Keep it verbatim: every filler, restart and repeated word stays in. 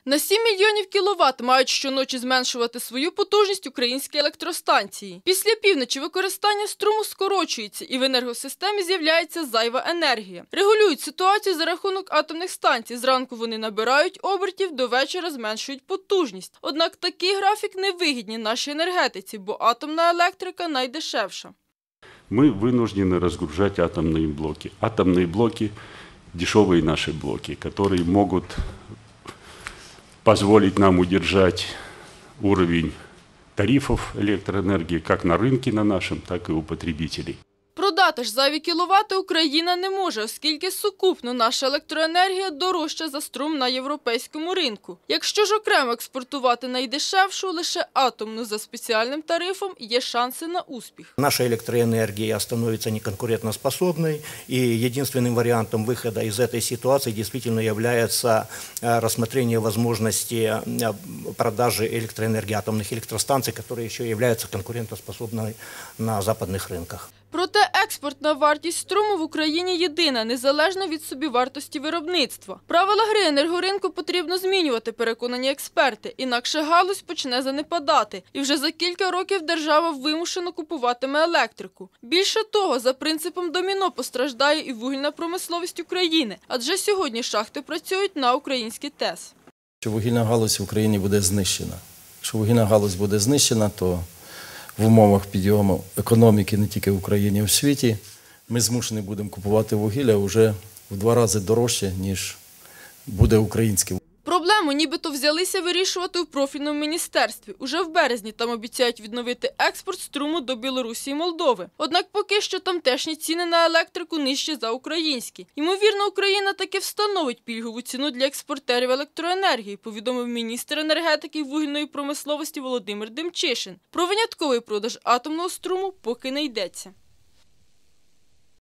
На сім мільйонів кіловат мають щоночі зменшувати свою потужність українські електростанції. Після півночі використання струму скорочується і в енергосистемі з'являється зайва енергія. Регулюють ситуацію за рахунок атомних станцій. Зранку вони набирають обертів, до вечора зменшують потужність. Однак такий графік не вигідний нашій енергетиці, бо атомна електрика найдешевша. Мы вынуждены разгружать атомные блоки. Атомные блоки – дешевые наши блоки, которые могут позволить нам удержать уровень тарифов электроэнергии как на рынке на нашем, так и у потребителей. Продати ж зайві кіловати Україна не може, оскільки сукупно наша електроенергія дорожча за струм на європейському ринку. Якщо ж окремо експортувати найдешевшу, лише атомну за спеціальним тарифом, є шанси на успіх. Наша электроэнергия становится неконкурентоспособной, и единственным вариантом выхода из этой ситуации действительно является рассмотрение возможности продажи электроэнергии атомных электростанций, которые еще являются конкурентоспособными на западных рынках. Проте експортна вартість струму в Україні єдина, незалежно від собівартості виробництва. Правила гри енергоринку потрібно змінювати, переконані експерти, інакше галузь почне занепадати. І вже за кілька років держава вимушено купуватиме електрику. Більше того, за принципом доміно постраждає і вугільна промисловість України, адже сьогодні шахти працюють на український ТЕС. Якщо вугільна галузь в Україні буде знищена, якщо вугільна галузь буде знищена, то в умовах підйому економіки не тільки в Україні, а й в світі, ми змушені будемо купувати вугілля вже в два рази дорожче, ніж буде українське. Проблему нібито взялися вирішувати у профільному міністерстві. Уже в березні там обіцяють відновити експорт струму до Білорусі і Молдови. Однак поки що тамтешні ціни на електрику нижчі за українські. Ймовірно, Україна таки встановить пільгову ціну для експортерів електроенергії, повідомив міністр енергетики і вугільної промисловості Володимир Демчишин. Про винятковий продаж атомного струму поки не йдеться.